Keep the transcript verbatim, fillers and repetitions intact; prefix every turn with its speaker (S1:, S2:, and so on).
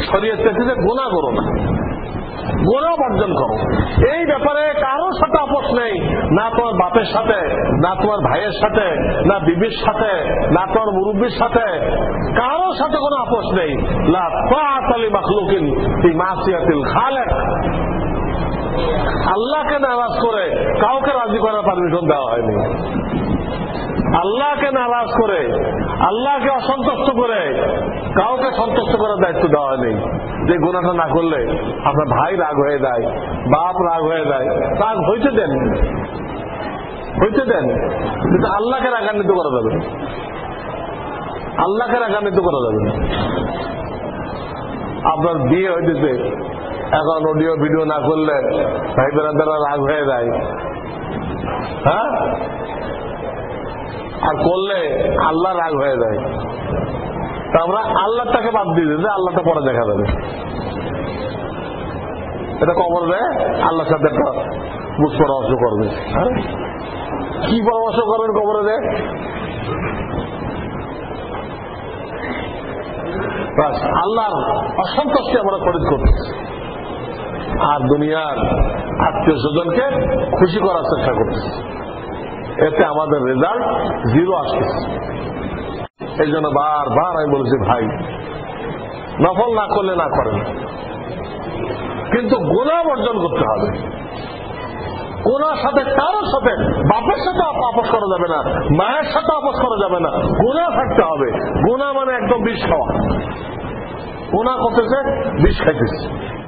S1: শরীয়ত থেকে গুনাহ করো না, গুনাহ বর্জন করো। এই ব্যাপারে কারোর সাথে আপোষ নেই, না তোমার বাপের সাথে, না তোমার ভাইয়ের সাথে, না বিবির সাথে, না তোমার মুরব্বীর সাথে, কারোর সাথে কোনো আপোষ নেই। লা তাআতা লি মাখলুকিন ফি মাসিয়াতিল খালিক। আল্লাহকে নারাজ করে কাউকে রাজি করার পারমিশন দেওয়া হয়নি। আল্লাহকে নারাজ করে, আল্লাহকে অসন্তুষ্ট করে কাউকে সন্তুষ্ট করার দায়িত্ব দেওয়া হয়নি। যে গুনাহটা না করলে আপনার ভাই রাগ হয়ে যায়, বাপ রাগ হয়ে যায়, রাগ হইতে দেন, হইতে দেন, কিন্তু আল্লাহকে রাগান্বিত করা যাবে না, আল্লাহকে রাগান্বিত করা যাবে না। আপনার বিয়ে হইতেছে, এখন অডিও ভিডিও না করলে ভাই বেড়াদারা রাগ হয়ে যায়, হ্যাঁ, আর করলে আল্লাহ রাগ হয়ে যায়। তা আমরা আল্লাহটাকে বাদ দিয়ে দিই, আল্লাহটা পরে দেখা যাবে। এটা কবর দেয় আল্লাহর সাথে একটা বুঝ পরামর্শ করবে। হ্যাঁ, কি পরামর্শ করবেন কবরে দেয়? আল্লাহর অসন্তুষ্টি আমরা খরিদ করতেছি, আর দুনিয়ার আত্মীয় স্বজনকে খুশি করার চেষ্টা করতেছি। এতে আমাদের রেজাল্ট জিরো আসতেছে। এই জন্য বারবার আমি বলেছি, ভাই নফল না করলে না করেন, কিন্তু গুনাহ বর্জন করতে হবে। গুনার সাথে কারোর সাথে, বাপের সাথে আপোষ করা যাবে না, মায়ের সাথে আপোষ করা যাবে না, গুনাহ থাকতে হবে। গুনাহ মানে একদম বিষ খাওয়া, গুনাহ করতেছে, বিষ খাইতেছে।